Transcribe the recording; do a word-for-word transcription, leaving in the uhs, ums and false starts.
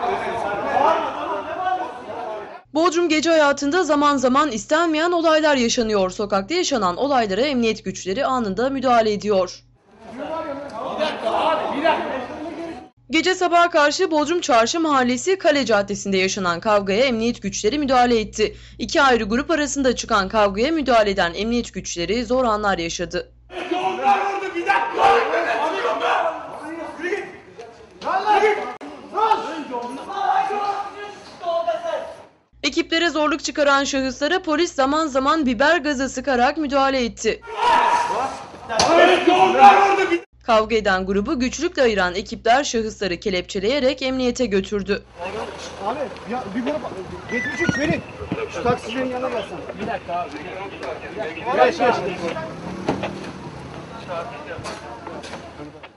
Bodrum gece hayatında zaman zaman istenmeyen olaylar yaşanıyor. Sokakta yaşanan olaylara emniyet güçleri anında müdahale ediyor. Gece sabaha karşı Bodrum Çarşı Mahallesi Kale Caddesi'nde yaşanan kavgaya emniyet güçleri müdahale etti. İki ayrı grup arasında çıkan kavgaya müdahale eden emniyet güçleri zor anlar yaşadı. Ekiplere zorluk çıkaran şahıslara polis zaman zaman biber gazı sıkarak müdahale etti. Kavga eden grubu güçlükle ayıran ekipler şahısları kelepçeleyerek emniyete götürdü. Abi ya bir grup yetmiş üç verin. Şu taksilerin yanına gelsin. Bir dakika abi. Geç geç.